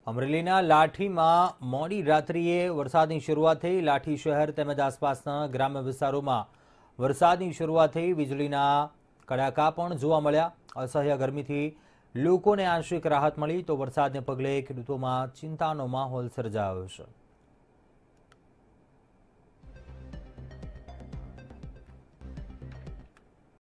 અમરેલીના લાઠીમાં મોડી રાત્રિએ વરસાદની શરૂઆત થઈ। લાઠી શહેર તેમજ આસપાસના ગ્રામ્ય વિસ્તારોમાં વરસાદની શરૂઆત થઈ। વીજળીના કડાકા પણ જોવા મળ્યા। અસહ્ય ગરમીથી લોકોને આંશિક રાહત મળી તો વરસાદને પગલે ખેડૂતોમાં ચિંતાનો માહોલ સર્જાયો છે।